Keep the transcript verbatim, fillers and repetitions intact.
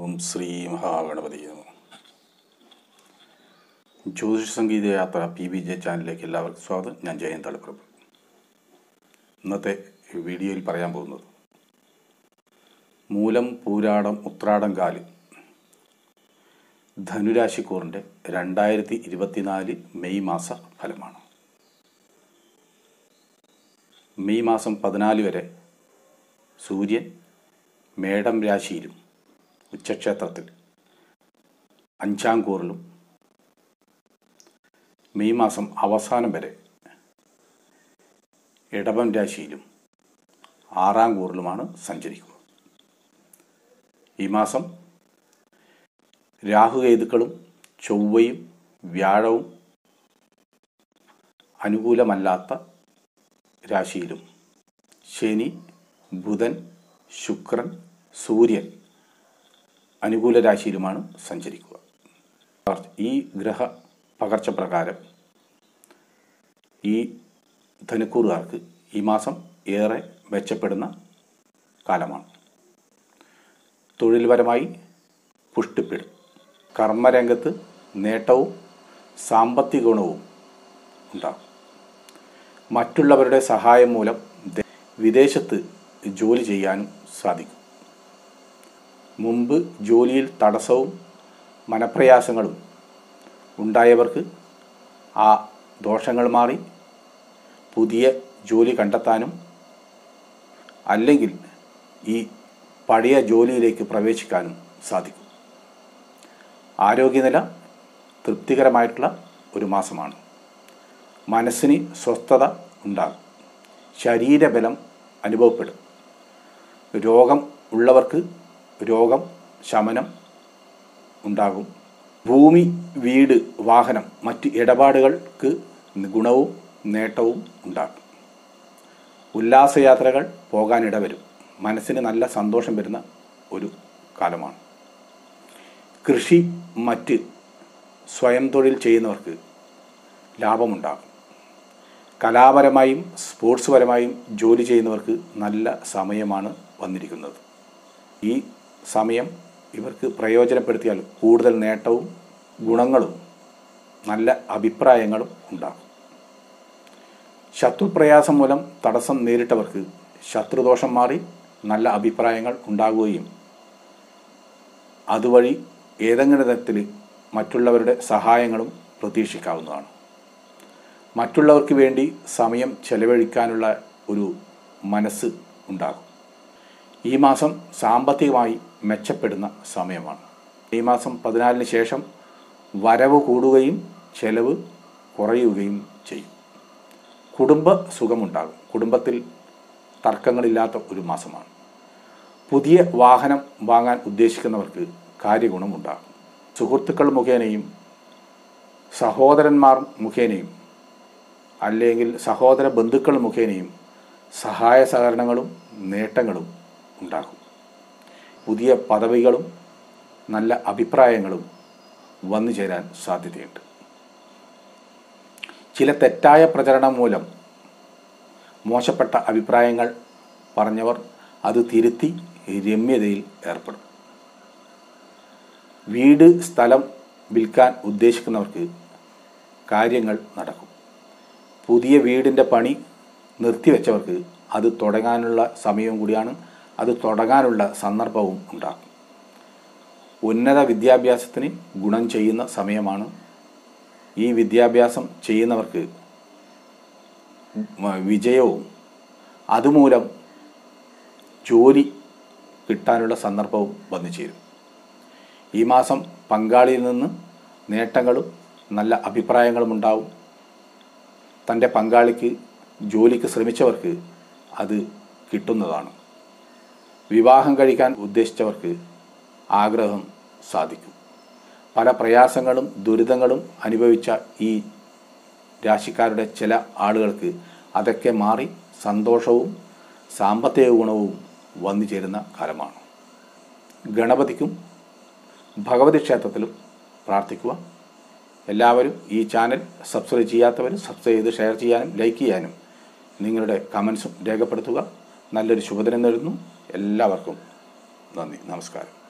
ഓം ശ്രീ മഹാഗണപതി. ജ്യോതിഷ സംഗീത യാത്ര P B J ചാനലിലേക്ക് എല്ലാവർക്കും സ്വാഗതം. ഞാൻ ജയൻ തളിപ്രഭു. ഇന്നത്തെ വീഡിയോയിൽ പറയാൻ പോകുന്നത് മൂലം, പൂരാടം, ഉത്രാടം കാല് ധനുരാശിക്കൂറിൻ്റെ രണ്ടായിരത്തി ഇരുപത്തിനാല് മെയ് മാസ ഫലമാണ്. മെയ് മാസം പതിനാല് വരെ സൂര്യൻ മേടം രാശിയിലും ഉച്ചക്ഷേത്രത്തിൽ അഞ്ചാം കൂറിലും മെയ് മാസം അവസാനം വരെ ഇടവം രാശിയിലും ആറാം കൂറിലുമാണ് സഞ്ചരിക്കുക. ഈ മാസം രാഹുകേതുക്കളും ചൊവ്വയും വ്യാഴവും അനുകൂലമല്ലാത്ത രാശിയിലും ശനി, ബുധൻ, ശുക്രൻ, സൂര്യൻ അനുകൂല രാശിയിലുമാണ് സഞ്ചരിക്കുക. ഈ ഗ്രഹ പകർച്ച പ്രകാരം ഈ ധനുക്കൂറുകാർക്ക് ഈ മാസം ഏറെ മെച്ചപ്പെടുന്ന കാലമാണ്. തൊഴിൽപരമായി പുഷ്ടിപ്പെടും. കർമ്മരംഗത്ത് നേട്ടവും സാമ്പത്തിക ഗുണവും ഉണ്ടാകും. മറ്റുള്ളവരുടെ സഹായം മൂലം വിദേശത്ത് ജോലി ചെയ്യാനും സാധിക്കും. മുമ്പ് ജോലിയിൽ തടസ്സവും മനപ്രയാസങ്ങളും ഉണ്ടായവർക്ക് ആ ദോഷങ്ങൾ മാറി പുതിയ ജോലി കണ്ടെത്താനും അല്ലെങ്കിൽ ഈ പഴയ ജോലിയിലേക്ക് പ്രവേശിക്കാനും സാധിക്കും. ആരോഗ്യനില തൃപ്തികരമായിട്ടുള്ള ഒരു മാസമാണ്. മനസ്സിന് സ്വസ്ഥത ഉണ്ടാകും. ശരീരബലം അനുഭവപ്പെടും. രോഗം ഉള്ളവർക്ക് രോഗം ശമനം ഉണ്ടാകും. ഭൂമി, വീട്, വാഹനം, മറ്റ് ഇടപാടുകൾക്ക് ഗുണവും നേട്ടവും ഉണ്ടാകും. ഉല്ലാസയാത്രകൾ പോകാനിടവരും. മനസ്സിന് നല്ല സന്തോഷം വരുന്ന ഒരു കാലമാണ്. കൃഷി, മറ്റ് സ്വയം തൊഴിൽ ചെയ്യുന്നവർക്ക് ലാഭമുണ്ടാകും. കലാപരമായും സ്പോർട്സ് പരമായും ജോലി ചെയ്യുന്നവർക്ക് നല്ല സമയമാണ് വന്നിരിക്കുന്നത്. ഈ സമയം ഇവർക്ക് പ്രയോജനപ്പെടുത്തിയാൽ കൂടുതൽ നേട്ടവും ഗുണങ്ങളും നല്ല അഭിപ്രായങ്ങളും ഉണ്ടാകും. ശത്രുപ്രയാസം മൂലം തടസ്സം നേരിട്ടവർക്ക് ശത്രുദോഷം മാറി നല്ല അഭിപ്രായങ്ങൾ ഉണ്ടാകുകയും അതുവഴി ഏതെങ്കിലും തരത്തിൽ മറ്റുള്ളവരുടെ സഹായങ്ങളും പ്രതീക്ഷിക്കാവുന്നതാണ്. മറ്റുള്ളവർക്ക് വേണ്ടി സമയം ചെലവഴിക്കാനുള്ള ഒരു മനസ്സ് ഉണ്ടാകും. ഈ മാസം സാമ്പത്തികമായി മെച്ചപ്പെടുന്ന സമയമാണ്. ഈ മാസം പതിനാലിന് ശേഷം വരവ് കൂടുകയും ചെലവ് കുറയുകയും ചെയ്യും. കുടുംബ സുഖമുണ്ടാകും. കുടുംബത്തിൽ തർക്കങ്ങളില്ലാത്ത ഒരു മാസമാണ്. പുതിയ വാഹനം വാങ്ങാൻ ഉദ്ദേശിക്കുന്നവർക്ക് കാര്യഗുണമുണ്ടാകും. സുഹൃത്തുക്കൾ മുഖേനയും സഹോദരന്മാർ മുഖേനയും അല്ലെങ്കിൽ സഹോദര ബന്ധുക്കൾ മുഖേനയും സഹായ സഹകരണങ്ങളും നേട്ടങ്ങളും ഉണ്ടാകും. പുതിയ പദവികളും നല്ല അഭിപ്രായങ്ങളും വന്നു ചേരാൻ സാധ്യതയുണ്ട്. ചില തെറ്റായ പ്രചരണം മൂലം മോശപ്പെട്ട അഭിപ്രായങ്ങൾ പറഞ്ഞവർ അത് തിരുത്തി രമ്യതയിൽ ഏർപ്പെടും. വീട്, സ്ഥലം വിൽക്കാൻ ഉദ്ദേശിക്കുന്നവർക്ക് കാര്യങ്ങൾ നടക്കും. പുതിയ വീടിൻ്റെ പണി നിർത്തിവെച്ചവർക്ക് അത് തുടങ്ങാനുള്ള സമയവും കൂടിയാണ്. അത് തുടങ്ങാനുള്ള സന്ദർഭവും ഉണ്ടാകും. ഉന്നത വിദ്യാഭ്യാസത്തിന് ഗുണം ചെയ്യുന്ന സമയമാണ്. ഈ വിദ്യാഭ്യാസം ചെയ്യുന്നവർക്ക് വിജയവും അതുമൂലം ജോലി കിട്ടാനുള്ള സന്ദർഭവും വന്നു ചേരും. ഈ മാസം പങ്കാളിയിൽ നിന്ന് നേട്ടങ്ങളും നല്ല അഭിപ്രായങ്ങളും ഉണ്ടാവും. തൻ്റെ പങ്കാളിക്ക് ജോലിക്ക് ശ്രമിച്ചവർക്ക് അത് കിട്ടുന്നതാണ്. വിവാഹം കഴിക്കാൻ ഉദ്ദേശിച്ചവർക്ക് ആഗ്രഹം സാധിക്കും. പല പ്രയാസങ്ങളും ദുരിതങ്ങളും അനുഭവിച്ച ഈ രാശിക്കാരുടെ ചില ആളുകൾക്ക് അതൊക്കെ മാറി സന്തോഷവും സാമ്പത്തിക ഗുണവും വന്നു ചേരുന്ന കാലമാണ്. ഗണപതിക്കും ഭഗവതി ക്ഷേത്രത്തിലും പ്രാർത്ഥിക്കുക. എല്ലാവരും ഈ ചാനൽ സബ്സ്ക്രൈബ് ചെയ്യാത്തവരും സബ്സ്ക്രൈബ് ചെയ്ത് ഷെയർ ചെയ്യാനും ലൈക്ക് ചെയ്യാനും നിങ്ങളുടെ കമൻസും രേഖപ്പെടുത്തുക. നല്ലൊരു ശുഭദിനം നേരുന്നു. എല്ലാവർക്കും നന്ദി, നമസ്കാരം.